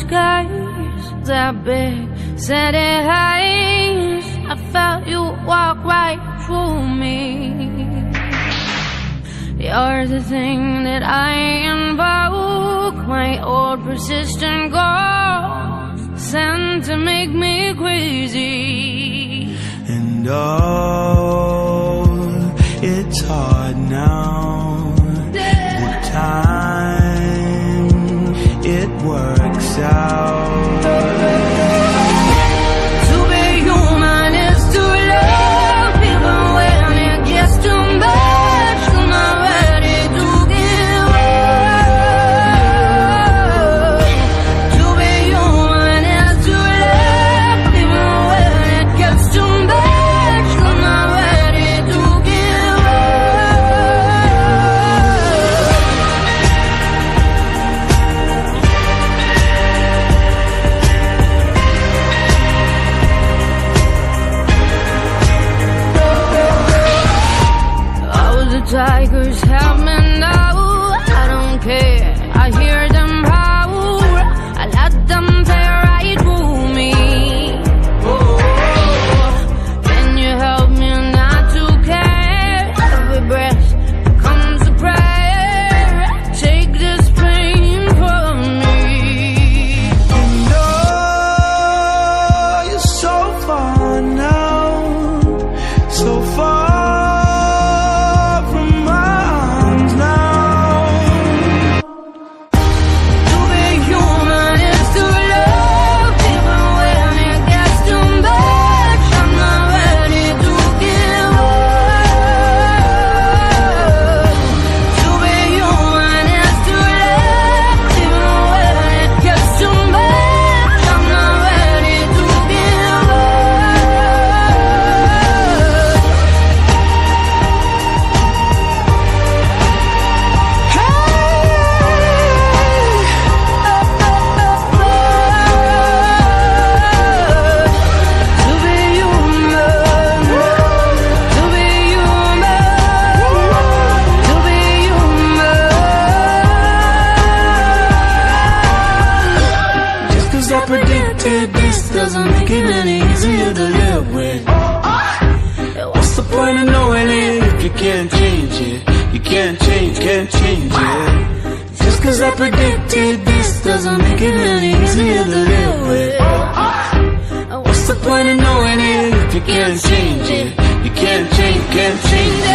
skies, that big city heights, I felt you walk right through me. You're the thing that I invoke, my old persistent ghost, sent to make me crazy. And oh, it's hard now. The time it works out. To be human is to love, even when it gets too much. I'm not ready to give up. To be human is to love, even when it gets too much. I'm not ready to give tigers have me now, I don't care, I hear them howl, I let them tear right through me. Can you help me not to care? Every breath becomes a prayer, take this pain from me. And oh, you're so far now, so far. This doesn't make it any easier to live with. What's the point of knowing it if you can't change it? You can't change it. Just cause I predicted this doesn't make it any easier to live with. What's the point of knowing it if you can't change it? You can't change it.